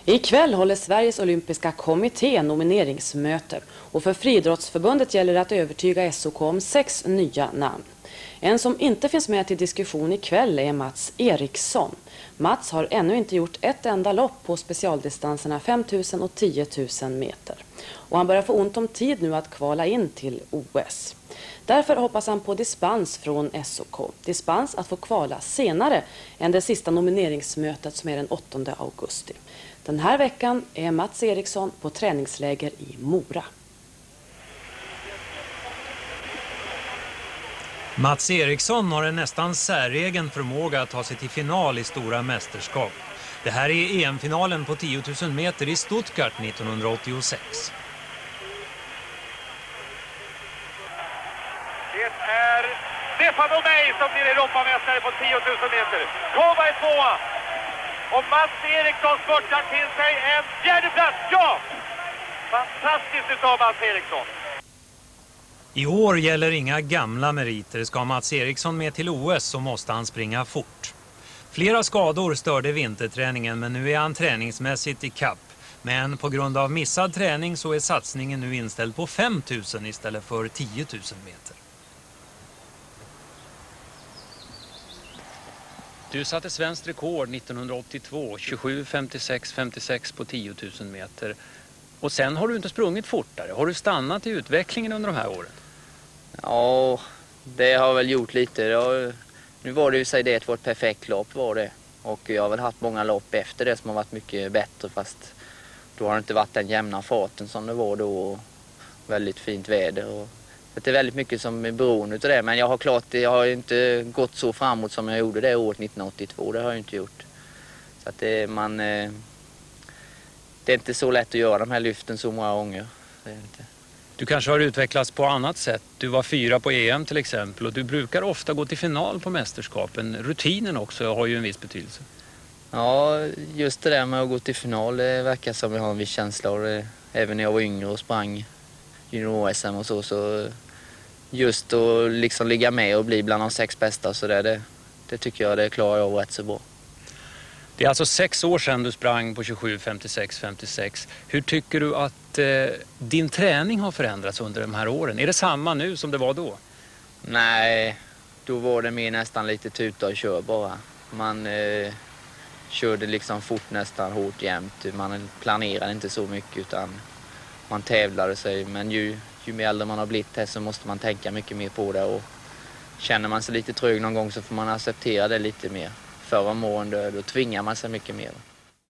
Ikväll håller Sveriges olympiska kommitté nomineringsmöte och för Friidrottsförbundet gäller det att övertyga SOK om 6 nya namn. En som inte finns med till diskussion ikväll är Mats Eriksson. Mats har ännu inte gjort ett enda lopp på specialdistanserna 5000 och 10 000 meter. Och han börjar få ont om tid nu att kvala in till OS. Därför hoppas han på dispens från SOK. Dispens att få kvala senare än det sista nomineringsmötet som är den 8 augusti. Den här veckan är Mats Eriksson på träningsläger i Mora. Mats Eriksson har en nästan säregen förmåga att ta sig till final i stora mästerskap. Det här är EM-finalen på 10 000 meter i Stuttgart 1986. Det är Stefan Omey som blir Europamästare på 10 000 meter. Kova är tvåa. Och Mats Eriksson spurtar till sig en fjärde plats. Ja! Fantastiskt utav Mats Eriksson. I år gäller inga gamla meriter. Ska Mats Eriksson med till OS så måste han springa fort. Flera skador störde vinterträningen, men nu är han träningsmässigt i kapp. Men på grund av missad träning så är satsningen nu inställd på 5 000 istället för 10 000 meter. Du satte svenskt rekord 1982, 27:56:56 på 10 000 meter. Och sen har du inte sprungit fortare. Har du stannat i utvecklingen under de här åren? Ja, det har jag väl gjort lite. Nu var det ju sig det ett vårt perfekt lopp var det. Och jag har väl haft många lopp efter det som har varit mycket bättre, fast då har det inte varit den jämna farten som det var då och väldigt fint väder. Och det är väldigt mycket som är beroende av det, men jag har inte gått så framåt som jag gjorde det året 1982, det har jag inte gjort. Så att det är inte så lätt att göra de här lyften så många gånger. Det är inte. Du kanske har utvecklats på annat sätt. Du var 4 på EM till exempel och du brukar ofta gå till final på mästerskapen. Rutinen också har ju en viss betydelse. Ja, just det där med att gå till final, det verkar som jag har en viss känsla. Och även när jag var yngre och sprang junior-SM och så just att liksom ligga med och bli bland de 6 bästa, så det tycker jag det klarar jag rätt så bra. Det är alltså 6 år sedan du sprang på 27:56:56. Hur tycker du att din träning har förändrats under de här åren? Är det samma nu som det var då? Nej, då var det mer nästan lite tuta och kör bara. Man körde liksom fort, nästan hårt jämt. Man planerade inte så mycket utan man tävlade sig. Men ju mer äldre man har blivit här så måste man tänka mycket mer på det. Och känner man sig lite trög någon gång så får man acceptera det lite mer. Förra månaden då tvingar man sig mycket mer.